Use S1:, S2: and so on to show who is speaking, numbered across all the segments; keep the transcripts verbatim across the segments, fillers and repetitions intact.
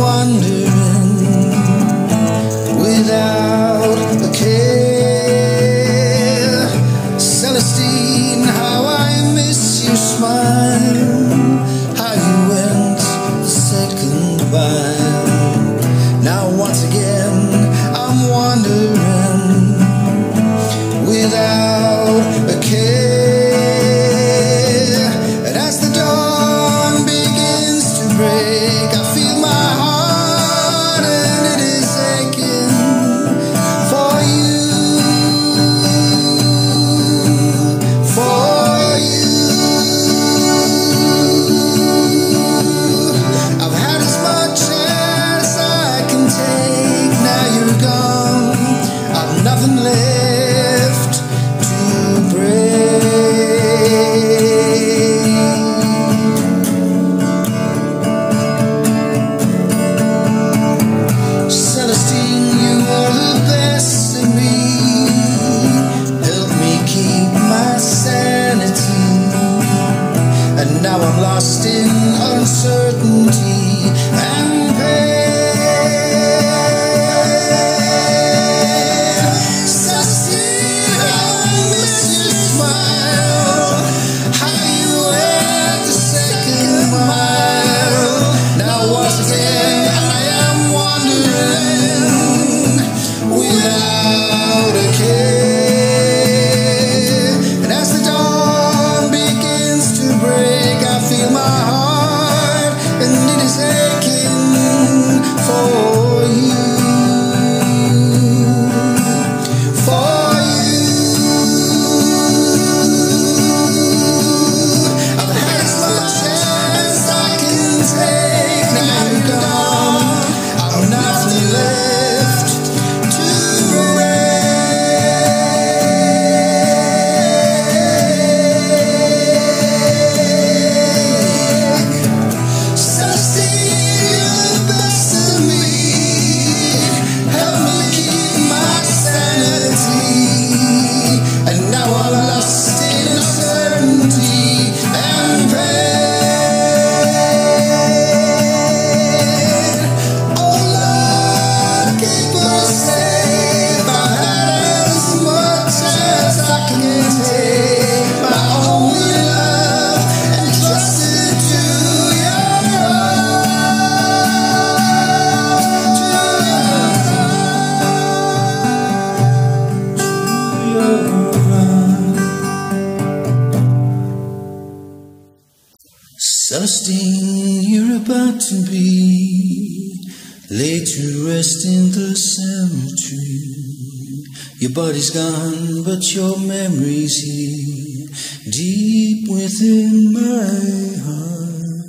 S1: wandering without a care. Celestine, how I miss your smile, how you went and said goodbye. Now once again I'm wandering without a care. And as the dawn begins to break, I feel my heart and it is aching for you, for you. I've had as much as I can take, now you're gone, I've nothing left to break. Celestine, you are the best of me, help me keep my sanity, and now I'm lost in uncertainty and pain. Celestine, how I miss your smile, how you went the second mile. Now once again I am wandering without a care. And as the dawn begins to break, I feel my heart and it is aching for you, for you. I've had as much as I can take, now you're gone, I've nothing left to break. Celestine, you're the best of me, help me keep my sanity, and now I'm lost in uncertainty and pain. Oh Lord, keep us safe. I've had as much as I can take, my only love entrusted to your arms, to your arms. Celestine, you're about to be laid to rest in the cemetery. Your body's gone, but your memory's here, deep within my heart.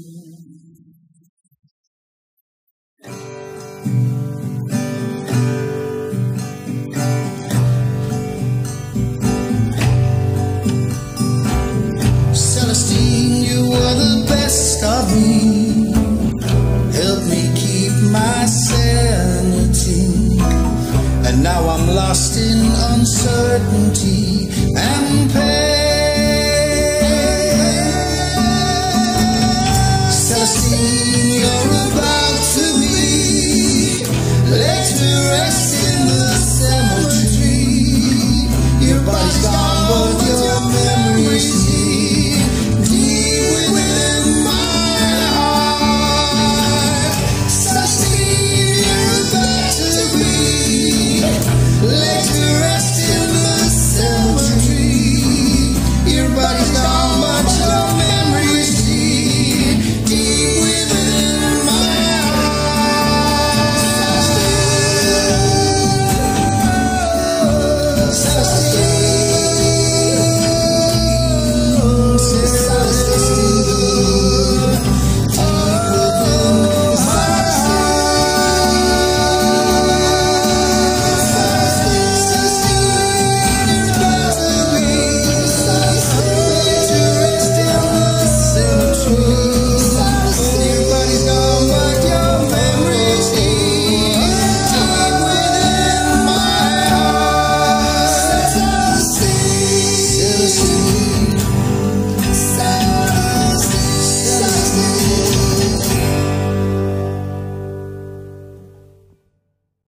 S1: Celestine, you are the best of me, help me keep my sanity, and now I'm lost in uncertainty